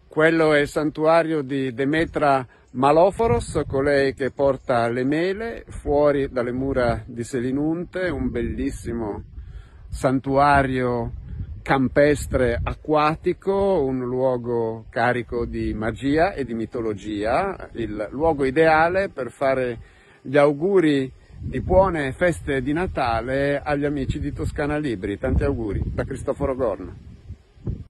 Quello è il santuario di Demetra Maloforos, colei che porta le mele, fuori dalle mura di Selinunte, un bellissimo santuario campestre acquatico, un luogo carico di magia e di mitologia, il luogo ideale per fare gli auguri di buone feste di Natale agli amici di Toscana Libri. Tanti auguri da Cristoforo Gorno.